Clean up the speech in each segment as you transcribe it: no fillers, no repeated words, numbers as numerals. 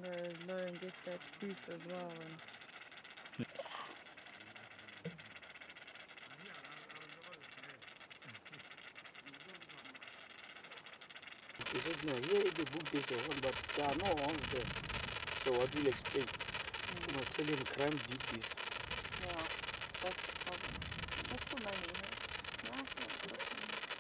learn get that beef as well. And He said, no, here the book is one, but there are no ones there. So what will explain? You must tell him crime did this. yeah, that's the problem. That's for money, huh? Yeah, that's for money.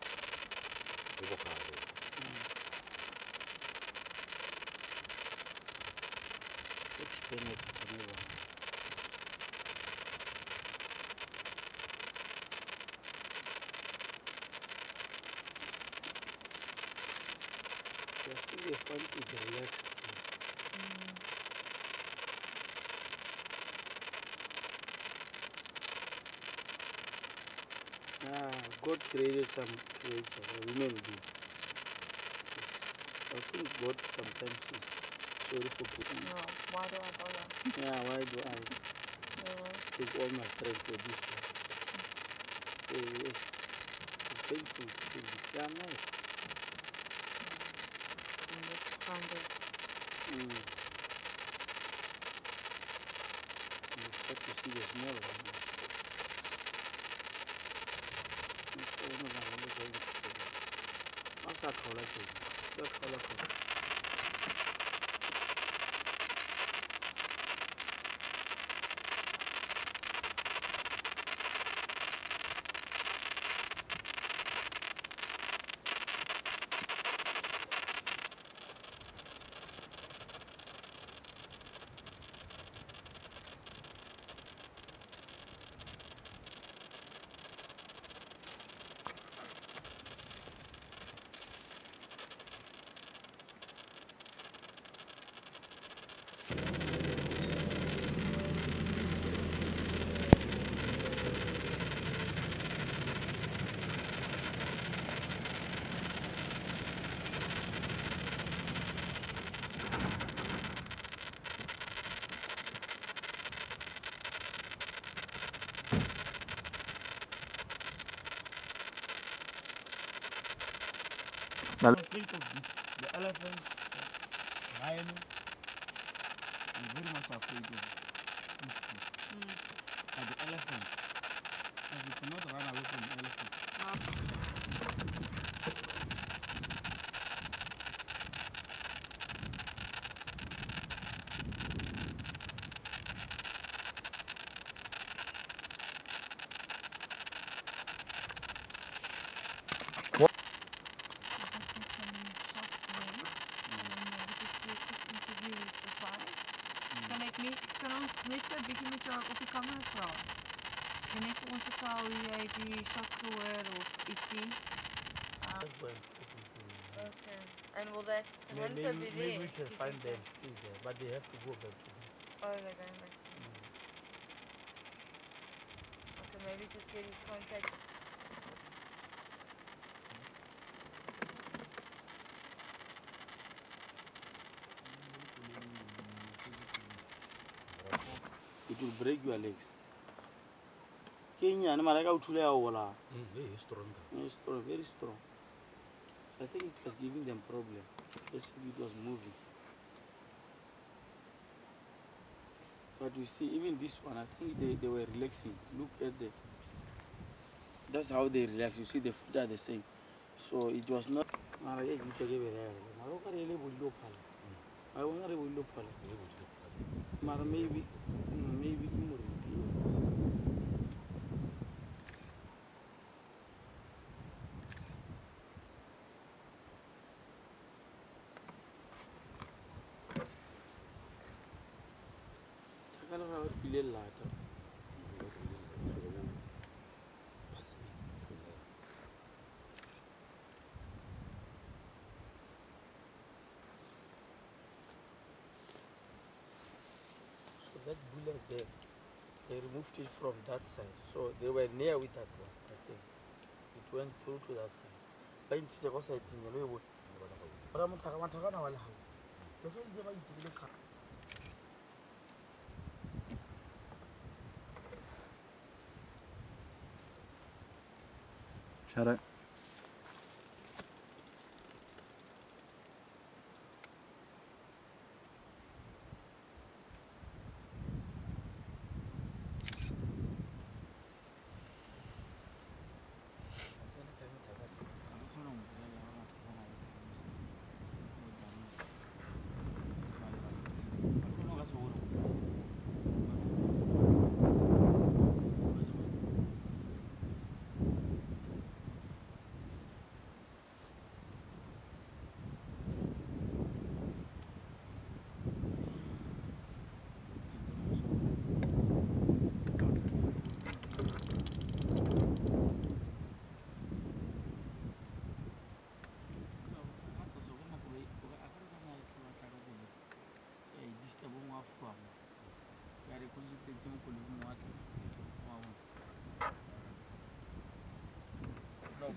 Explain it to Geneva. I think they find it relaxed. God created some creatures, human being. I think God sometimes is sorry for putting. No, why do I bother? Yeah, why do I take all my strength for this one? Yes, it's painful to do this. Yeah, nice. And it's kind of You start to see the small one. After collecting, just collecting. Now think of this. The elephant, lion, is very much afraid of this. And the elephant, and you cannot run away from the elephant. Kan ons net 'n bietjie met jou op die kamera praat? En net vir ons vertel hoe jy die shot gehoor of ietsie. Okay. And will that hunter be there? Maybe we can find them still there, but they have to go back to them. Oh, they're going back to him. Okay, maybe just get his contact. It will break your legs. Kenya, no matter how to lay out, Very strong. it's strong, very strong. I think it was giving them problem. Let's see if it was moving. But you see, even this one, I think they were relaxing. Look at the. That's how they relax. You see, the feet are the same. So it was not. Maybe. That bullet there, they removed it from that side. So they were near with that one, I think. It went through to that side. But it's the side in the way. But I'm not Shut up.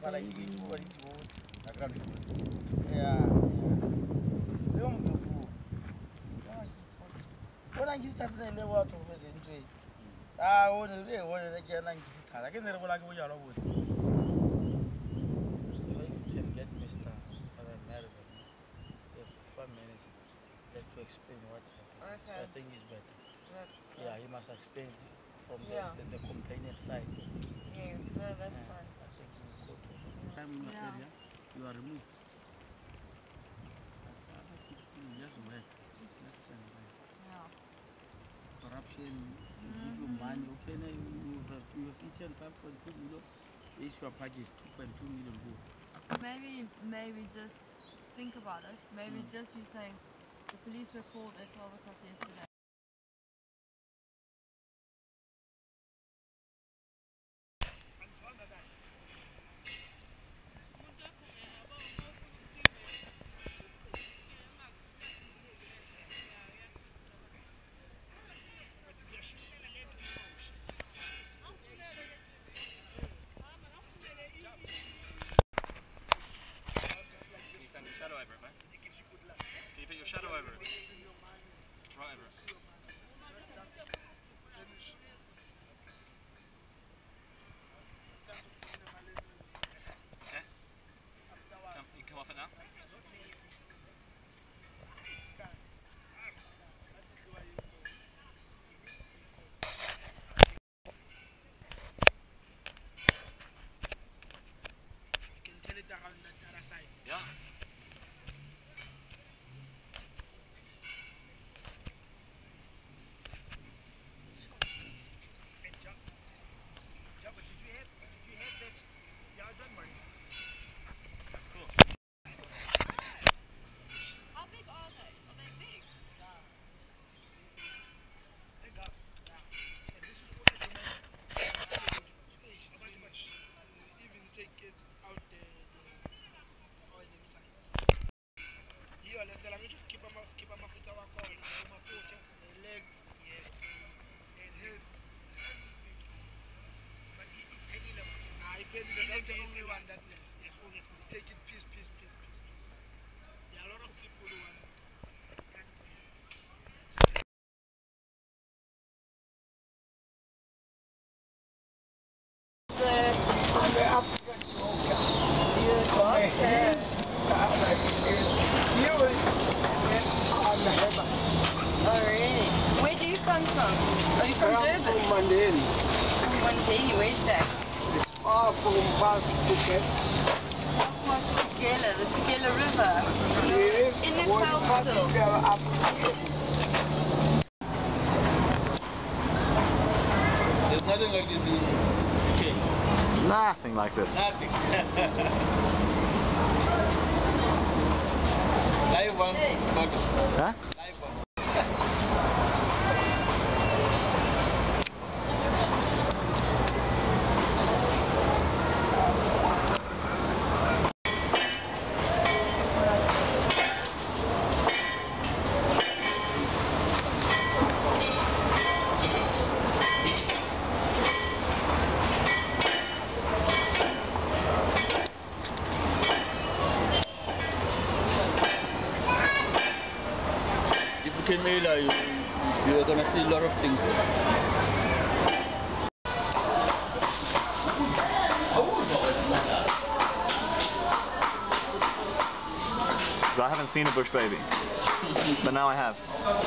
Explain what happened. Okay. I think it's better. That's Yeah, he must explain it from Yeah. the complainant side. Yes, no, that's Yeah, fine. I think we'll go to time in your Yeah. area, you are removed. Other people you just work left and right. Yeah. Corruption, you give you money, okay, now you have eaten 5.2 million, is your package 2.2 million go. Maybe just think about it. Maybe just you saying the police were called at 12 o'clock yesterday. Shadow over it, mate. Can you put your shadow over it? Right over it. Okay. You come off it now. You can turn it down on the other side. Yeah. And jump. Jump, but did you hit that? Yeah, I done money. That's cool. How big are they? Are they big? Pick up. Yeah. And this is what I do. How much? Even take it out the oil inside. Here, let's say, I'm going to keep them up with our call. My foot, the leg, yeah, and head. But any level. I paid the only one that left. Yes, take it piece. There are a lot of people who want Oh, really? Where do you come from? Are you from Durban? From Mandela. From Mandela, where's that? From past Phuket. Past Tugela, the Tugela River. Yes. In the What south part still. of up here? There's nothing like this in UK. Nothing like this. Nothing. Live one. Huh? Live one. If you came here, you are gonna see a lot of things. I haven't seen a bush baby, but now I have.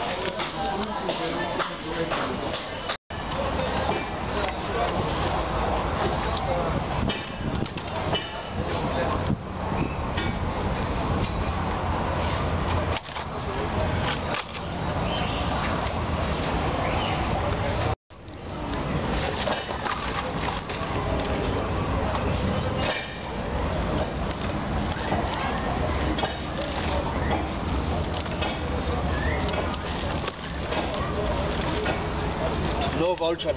No vulture.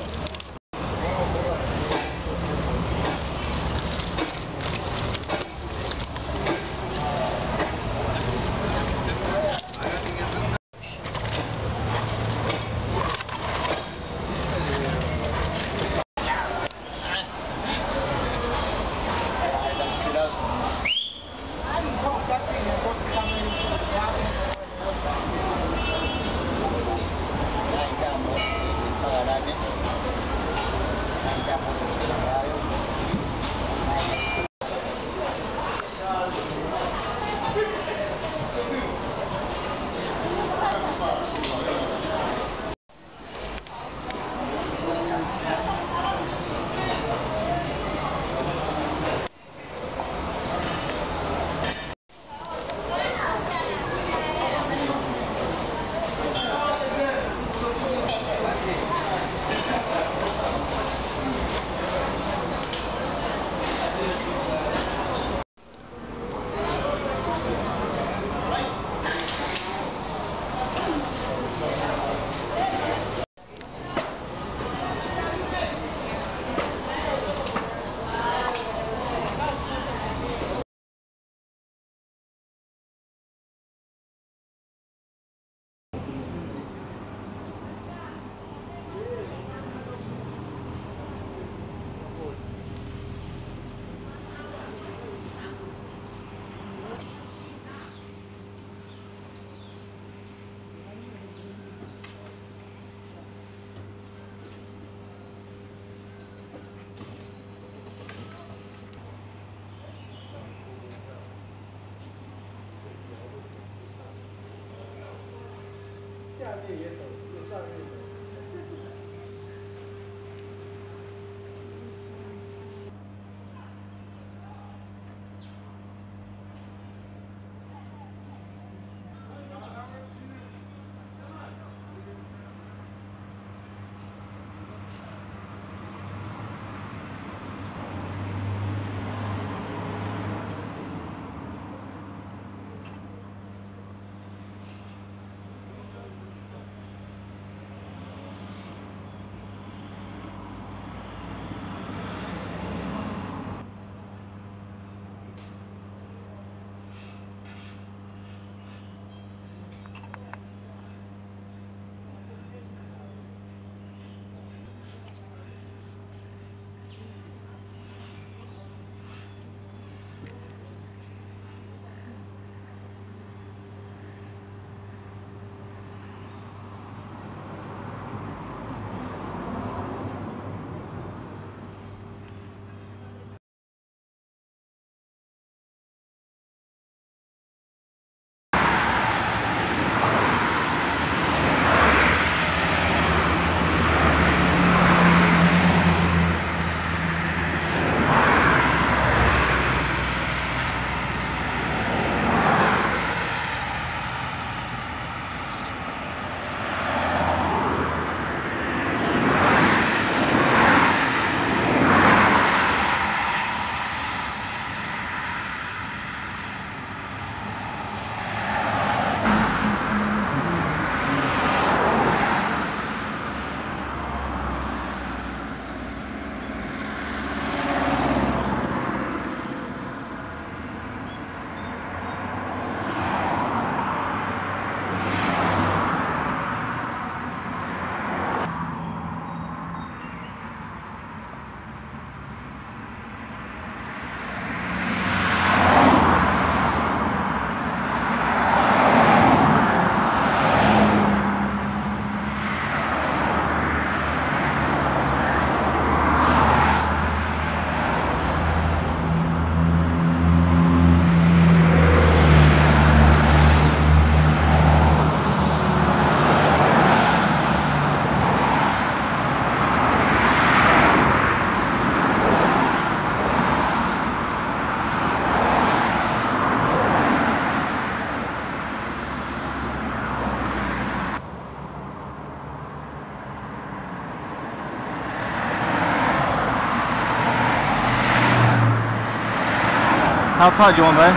Outside you want, babe?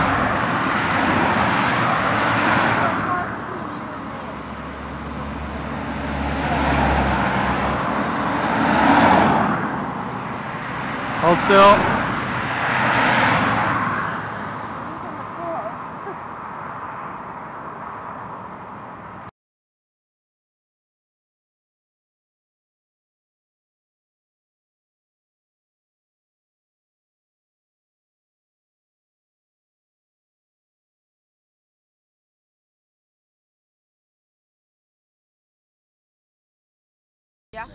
Hold still. Yeah.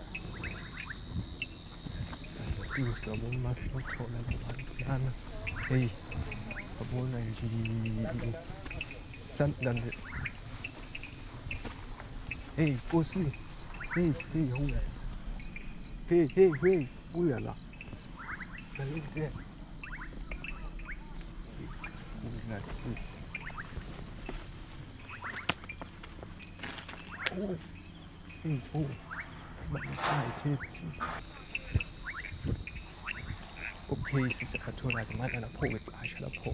Someone must be told that hey, someone and done it. Hey, go see. Hey, who? Hey, we are not. Look there. Who's not see? Oh, hey, but you see it. Okay, this is a tool like man and a pole with I shall pull.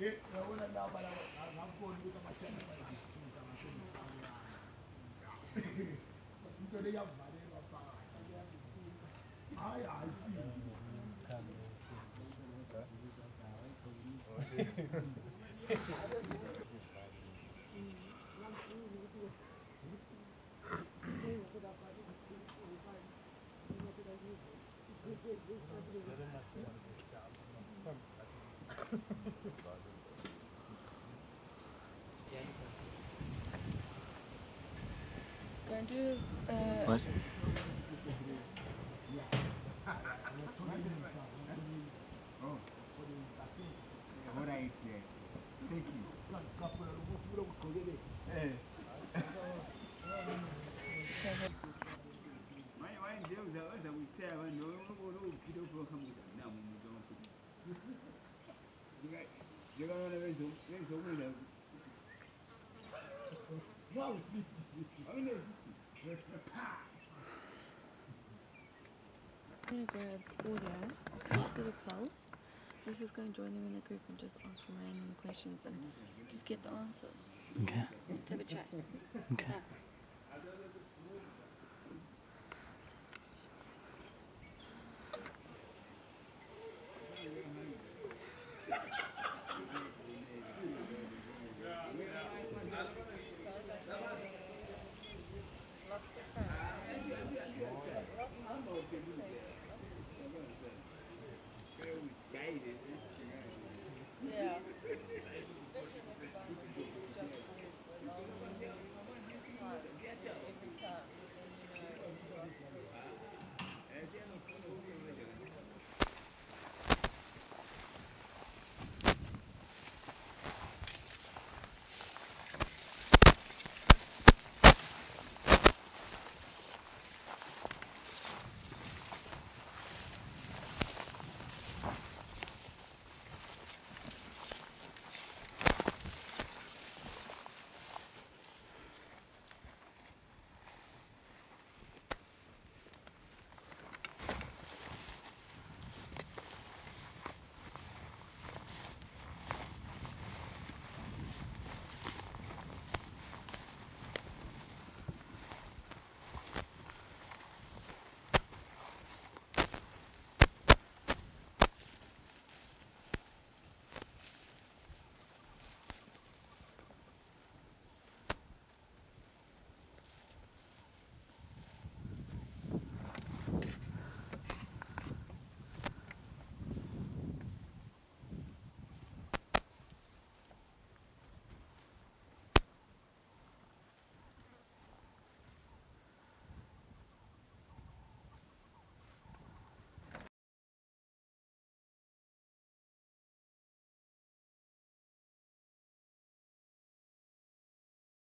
Going to What? I'm going to grab audio of these little pals. This is going to join them in a group and just ask random questions and just get the answers. Okay. Just have a chat. Okay.